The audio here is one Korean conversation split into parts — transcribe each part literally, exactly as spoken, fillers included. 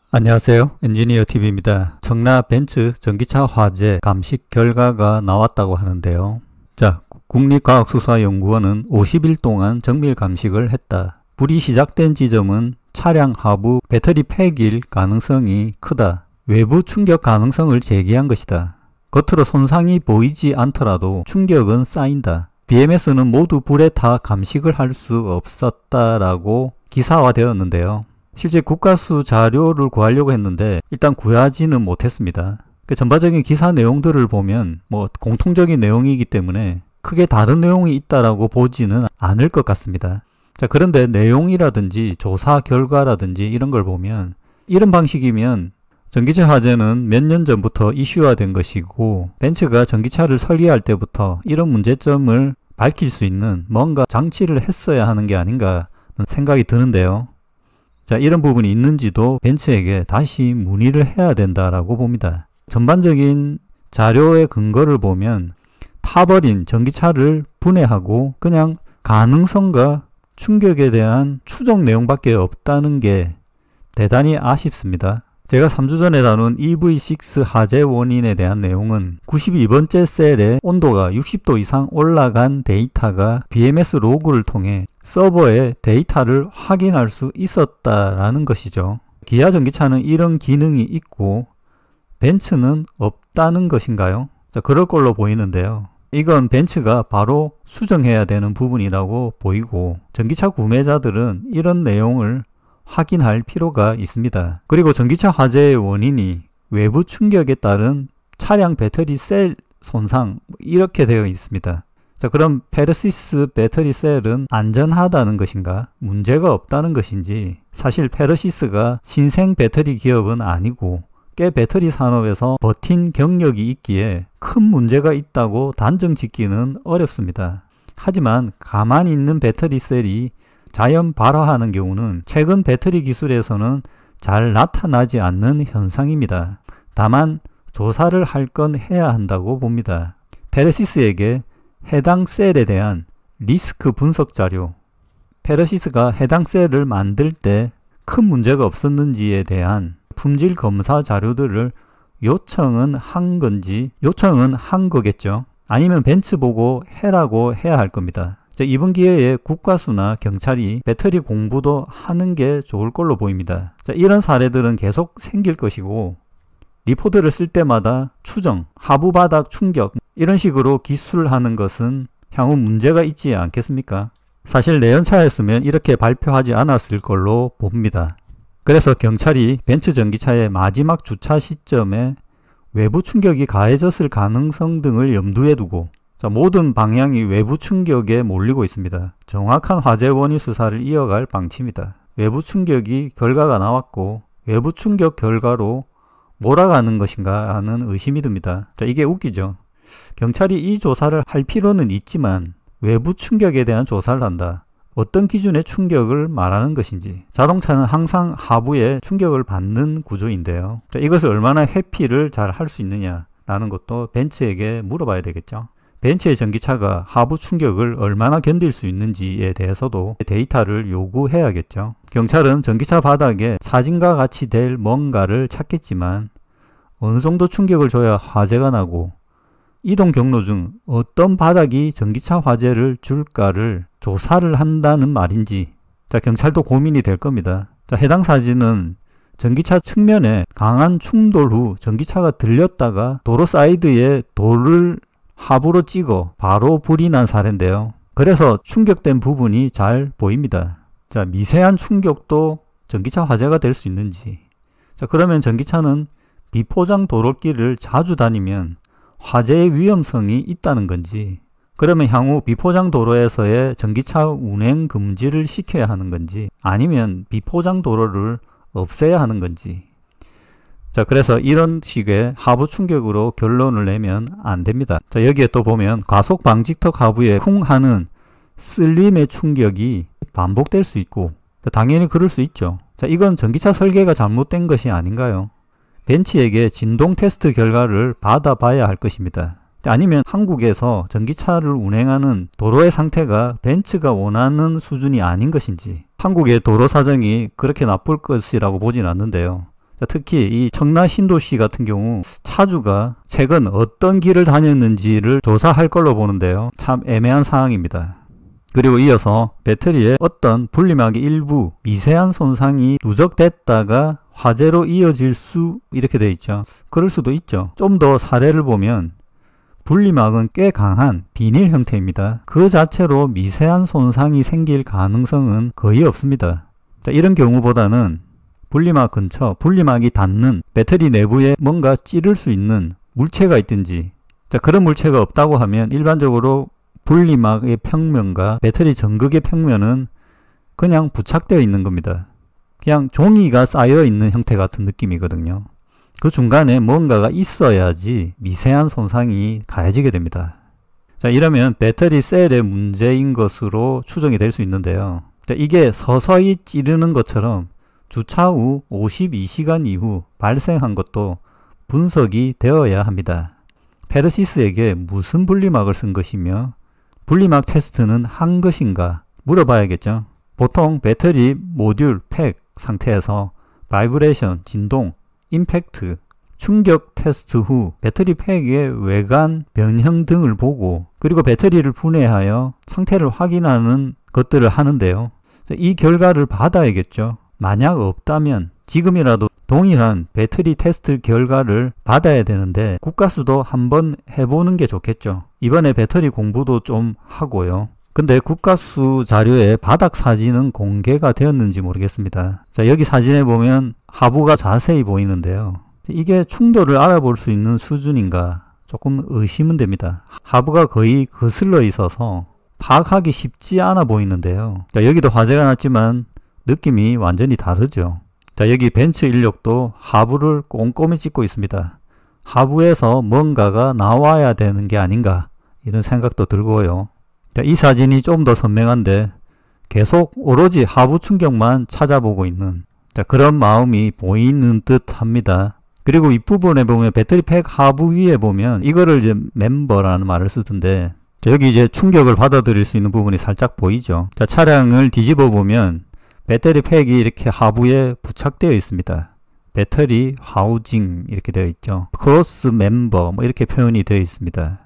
안녕하세요. 엔지니어티비입니다. 청라 벤츠 전기차 화재 감식 결과가 나왔다고 하는데요. 자, 국립과학수사연구원은 오십 일 동안 정밀 감식을 했다. 불이 시작된 지점은 차량 하부 배터리 폐기일 가능성이 크다. 외부 충격 가능성을 제기한 것이다. 겉으로 손상이 보이지 않더라도 충격은 쌓인다. 비엠에스는 모두 불에 타 감식을 할 수 없었다라고 기사화되었는데요. 실제 국가수 자료를 구하려고 했는데 일단 구하지는 못했습니다. 그 전반적인 기사 내용들을 보면 뭐 공통적인 내용이기 때문에 크게 다른 내용이 있다라고 보지는 않을 것 같습니다. 자, 그런데 내용이라든지 조사 결과라든지 이런 걸 보면 이런 방식이면 전기차 화재는 몇 년 전부터 이슈화된 것이고 벤츠가 전기차를 설계할 때부터 이런 문제점을 밝힐 수 있는 뭔가 장치를 했어야 하는 게 아닌가 생각이 드는데요. 자, 이런 부분이 있는지도 벤츠에게 다시 문의를 해야 된다라고 봅니다. 전반적인 자료의 근거를 보면 타버린 전기차를 분해하고 그냥 가능성과 충격에 대한 추정 내용밖에 없다는 게 대단히 아쉽습니다. 제가 삼 주 전에 다룬 이브이 육 화재 원인에 대한 내용은 구십이 번째 셀에 온도가 육십 도 이상 올라간 데이터가 비엠에스 로그를 통해 서버에 데이터를 확인할 수 있었다라는 것이죠. 기아 전기차는 이런 기능이 있고 벤츠는 없다는 것인가요? 자, 그럴 걸로 보이는데요. 이건 벤츠가 바로 수정해야 되는 부분이라고 보이고 전기차 구매자들은 이런 내용을 확인할 필요가 있습니다. 그리고 전기차 화재의 원인이 외부 충격에 따른 차량 배터리 셀 손상 이렇게 되어 있습니다. 자, 그럼 페르시스 배터리 셀은 안전하다는 것인가? 문제가 없다는 것인지, 사실 페르시스가 신생 배터리 기업은 아니고 꽤 배터리 산업에서 버틴 경력이 있기에 큰 문제가 있다고 단정 짓기는 어렵습니다. 하지만 가만히 있는 배터리 셀이 자연 발화하는 경우는 최근 배터리 기술에서는 잘 나타나지 않는 현상입니다. 다만 조사를 할 건 해야 한다고 봅니다. 페르시스에게 해당 셀에 대한 리스크 분석 자료, 페르시스가 해당 셀을 만들 때 큰 문제가 없었는지에 대한 품질 검사 자료들을 요청은 한 건지, 요청은 한 거겠죠. 아니면 벤츠 보고 해라고 해야 할 겁니다. 자, 이번 기회에 국가수나 경찰이 배터리 공부도 하는 게 좋을 걸로 보입니다. 자, 이런 사례들은 계속 생길 것이고 리포트를 쓸 때마다 추정, 하부 바닥 충격 이런 식으로 기술하는 것은 향후 문제가 있지 않겠습니까? 사실 내연차였으면 이렇게 발표하지 않았을 걸로 봅니다. 그래서 경찰이 벤츠 전기차의 마지막 주차 시점에 외부 충격이 가해졌을 가능성 등을 염두에 두고 자, 모든 방향이 외부 충격에 몰리고 있습니다. 정확한 화재 원인 수사를 이어갈 방침이다. 외부 충격이 결과가 나왔고 외부 충격 결과로 몰아가는 것인가 하는 의심이 듭니다. 자, 이게 웃기죠. 경찰이 이 조사를 할 필요는 있지만 외부 충격에 대한 조사를 한다. 어떤 기준의 충격을 말하는 것인지. 자동차는 항상 하부에 충격을 받는 구조인데요. 자, 이것을 얼마나 회피를 잘 할 수 있느냐라는 것도 벤츠에게 물어봐야 되겠죠. 벤츠의 전기차가 하부 충격을 얼마나 견딜 수 있는지에 대해서도 데이터를 요구해야겠죠. 경찰은 전기차 바닥에 사진과 같이 될 뭔가를 찾겠지만 어느 정도 충격을 줘야 화재가 나고 이동 경로 중 어떤 바닥이 전기차 화재를 줄까를 조사를 한다는 말인지, 자, 경찰도 고민이 될 겁니다. 자, 해당 사진은 전기차 측면에 강한 충돌 후 전기차가 들렸다가 도로 사이드에 돌을 하부로 찍어 바로 불이 난 사례인데요. 그래서 충격된 부분이 잘 보입니다. 자, 미세한 충격도 전기차 화재가 될 수 있는지. 자, 그러면 전기차는 비포장 도로길을 자주 다니면 화재의 위험성이 있다는 건지, 그러면 향후 비포장 도로에서의 전기차 운행 금지를 시켜야 하는 건지, 아니면 비포장 도로를 없애야 하는 건지. 자, 그래서 이런 식의 하부 충격으로 결론을 내면 안 됩니다. 자, 여기에 또 보면 과속 방지턱 하부에 쿵 하는 슬림의 충격이 반복될 수 있고, 자, 당연히 그럴 수 있죠. 자, 이건 전기차 설계가 잘못된 것이 아닌가요? 벤츠에게 진동 테스트 결과를 받아봐야 할 것입니다. 아니면 한국에서 전기차를 운행하는 도로의 상태가 벤츠가 원하는 수준이 아닌 것인지, 한국의 도로 사정이 그렇게 나쁠 것이라고 보진 않는데요. 자, 특히 이 청라 신도시 같은 경우 차주가 최근 어떤 길을 다녔는지를 조사할 걸로 보는데요. 참 애매한 상황입니다. 그리고 이어서 배터리에 어떤 분리막의 일부 미세한 손상이 누적됐다가 화재로 이어질 수 이렇게 되어 있죠. 그럴 수도 있죠. 좀 더 사례를 보면 분리막은 꽤 강한 비닐 형태입니다. 그 자체로 미세한 손상이 생길 가능성은 거의 없습니다. 자, 이런 경우보다는 분리막 근처 분리막이 닿는 배터리 내부에 뭔가 찌를 수 있는 물체가 있든지, 자, 그런 물체가 없다고 하면 일반적으로 분리막의 평면과 배터리 전극의 평면은 그냥 부착되어 있는 겁니다. 그냥 종이가 쌓여 있는 형태 같은 느낌이거든요. 그 중간에 뭔가가 있어야지 미세한 손상이 가해지게 됩니다. 자, 이러면 배터리 셀의 문제인 것으로 추정이 될 수 있는데요. 자, 이게 서서히 찌르는 것처럼 주차 후 오십이 시간 이후 발생한 것도 분석이 되어야 합니다. 페르시스에게 무슨 분리막을 쓴 것이며 분리막 테스트는 한 것인가 물어봐야겠죠. 보통 배터리 모듈 팩 상태에서 바이브레이션, 진동, 임팩트, 충격 테스트 후 배터리 팩의 외관 변형 등을 보고 그리고 배터리를 분해하여 상태를 확인하는 것들을 하는데요. 이 결과를 받아야겠죠. 만약 없다면 지금이라도 동일한 배터리 테스트 결과를 받아야 되는데 국가수도 한번 해보는 게 좋겠죠. 이번에 배터리 공부도 좀 하고요. 근데 국가수 자료에 바닥 사진은 공개가 되었는지 모르겠습니다. 자, 여기 사진에 보면 하부가 자세히 보이는데요. 이게 충돌을 알아볼 수 있는 수준인가 조금 의심은 됩니다. 하부가 거의 거슬러 있어서 파악하기 쉽지 않아 보이는데요. 자, 여기도 화재가 났지만 느낌이 완전히 다르죠. 자, 여기 벤츠 인력도 하부를 꼼꼼히 찍고 있습니다. 하부에서 뭔가가 나와야 되는 게 아닌가 이런 생각도 들고요. 자, 이 사진이 좀 더 선명한데 계속 오로지 하부 충격만 찾아보고 있는, 자, 그런 마음이 보이는 듯 합니다. 그리고 이 부분에 보면 배터리 팩 하부 위에 보면 이거를 이제 멤버라는 말을 쓰던데, 자, 여기 이제 충격을 받아들일 수 있는 부분이 살짝 보이죠. 자, 차량을 뒤집어 보면 배터리 팩이 이렇게 하부에 부착되어 있습니다. 배터리 하우징 이렇게 되어 있죠. 크로스 멤버 뭐 이렇게 표현이 되어 있습니다.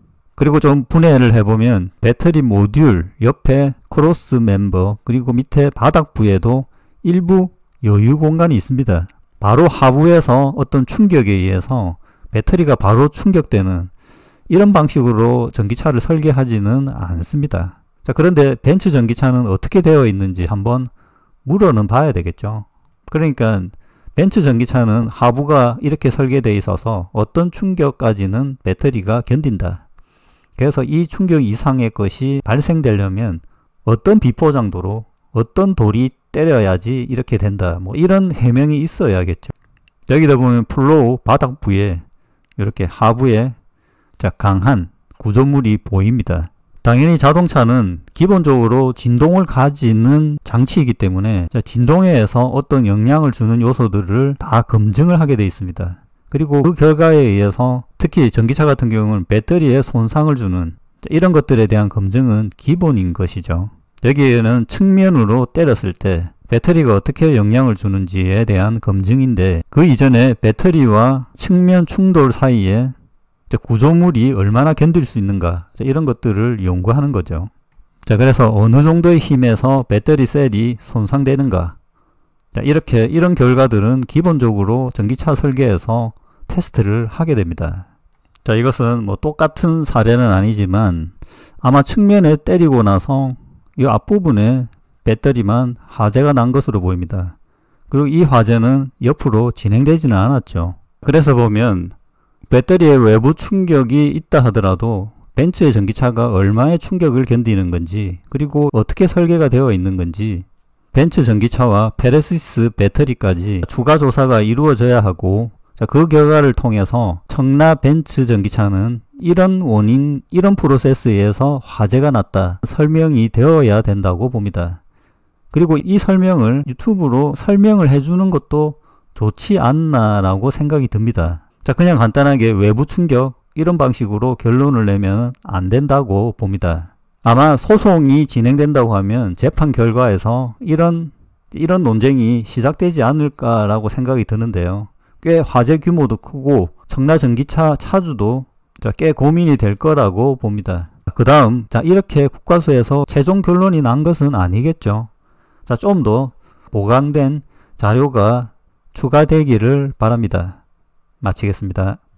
그리고 좀 분해를 해보면 배터리 모듈 옆에 크로스 멤버 그리고 밑에 바닥부에도 일부 여유 공간이 있습니다. 바로 하부에서 어떤 충격에 의해서 배터리가 바로 충격되는 이런 방식으로 전기차를 설계하지는 않습니다. 자, 그런데 벤츠 전기차는 어떻게 되어 있는지 한번 물어는 봐야 되겠죠. 그러니까 벤츠 전기차는 하부가 이렇게 설계되어 있어서 어떤 충격까지는 배터리가 견딘다. 그래서 이 충격 이상의 것이 발생되려면 어떤 비포장도로 어떤 돌이 때려야지 이렇게 된다. 뭐 이런 해명이 있어야겠죠. 여기다 보면 플로우 바닥부에 이렇게 하부에 자, 강한 구조물이 보입니다. 당연히 자동차는 기본적으로 진동을 가지는 장치이기 때문에 진동에 의해서 어떤 영향을 주는 요소들을 다 검증을 하게 되어 있습니다. 그리고 그 결과에 의해서 특히 전기차 같은 경우는 배터리에 손상을 주는 이런 것들에 대한 검증은 기본인 것이죠. 여기에는 측면으로 때렸을 때 배터리가 어떻게 영향을 주는지에 대한 검증인데, 그 이전에 배터리와 측면 충돌 사이에 구조물이 얼마나 견딜 수 있는가 이런 것들을 연구하는 거죠. 자, 그래서 어느 정도의 힘에서 배터리 셀이 손상되는가, 자, 이렇게 이런 결과들은 기본적으로 전기차 설계에서 테스트를 하게 됩니다. 자, 이것은 뭐 똑같은 사례는 아니지만 아마 측면에 때리고 나서 이 앞부분에 배터리만 화재가 난 것으로 보입니다. 그리고 이 화재는 옆으로 진행되지는 않았죠. 그래서 보면 배터리에 외부 충격이 있다 하더라도 벤츠의 전기차가 얼마의 충격을 견디는 건지, 그리고 어떻게 설계가 되어 있는 건지 벤츠 전기차와 페르시스 배터리까지 추가 조사가 이루어져야 하고, 자, 그 결과를 통해서 청라 벤츠 전기차는 이런 원인, 이런 프로세스에 의해서 화재가 났다 설명이 되어야 된다고 봅니다. 그리고 이 설명을 유튜브로 설명을 해주는 것도 좋지 않나 라고 생각이 듭니다. 자, 그냥 간단하게 외부 충격 이런 방식으로 결론을 내면 안 된다고 봅니다. 아마 소송이 진행된다고 하면 재판 결과에서 이런 이런 논쟁이 시작되지 않을까라고 생각이 드는데요. 꽤 화재 규모도 크고 청라 전기차 차주도 꽤 고민이 될 거라고 봅니다. 그 다음, 자, 이렇게 국과수에서 최종 결론이 난 것은 아니겠죠. 자, 좀 더 보강된 자료가 추가되기를 바랍니다. 마치겠습니다.